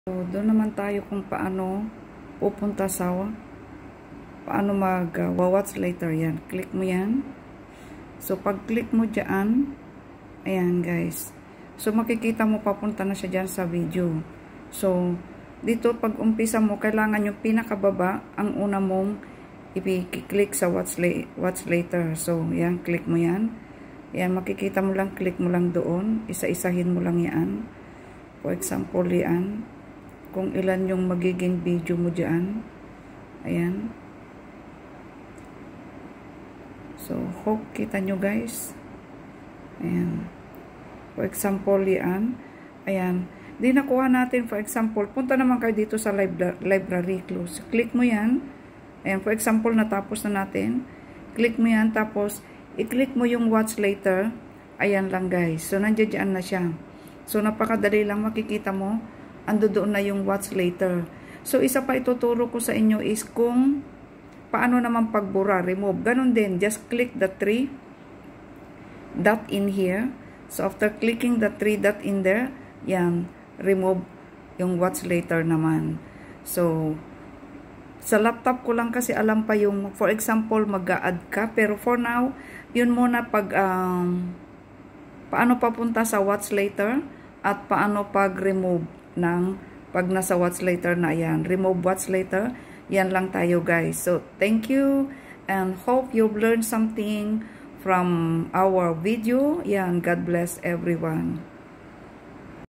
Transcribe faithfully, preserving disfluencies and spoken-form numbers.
So, doon naman tayo kung paano pupunta sa paano mag uh, watch later. Yan, click mo yan. So pag click mo dyan, ayan guys, so makikita mo papunta na siya dyan sa video. So dito pag umpisa mo, kailangan yung pinakababa ang una mong i-click sa watch, la watch later. So yan, click mo yan. Yan, makikita mo lang, click mo lang doon, isa-isahin mo lang yan. For example, yan, kung ilan yung magiging video mo dyan. Ayan. So, hope kita nyo guys. Ayan. For example, yan. Ayan. Di nakuha natin, for example, punta naman kayo dito sa libra library close. Click mo yan. Ayan, for example, natapos na natin. Click mo yan, tapos, i-click mo yung watch later. Ayan lang guys. So, nandiyan na siya. So, napakadali lang, makikita mo. Ando doon na yung watch later. So, isa pa ituturo ko sa inyo is kung paano naman pagbura, remove. Ganon din, just click the three dot in here. So, after clicking the three dot in there, yan, remove yung watch later naman. So, sa laptop ko lang kasi alam pa yung, for example, mag-a-add ka. Pero for now, yun muna pag, um, paano papunta sa watch later at paano pag-remove ng pag nasa watch later na yan. Remove watch later. Yan lang tayo guys. So, thank you and hope you've learned something from our video. Yan, God bless everyone.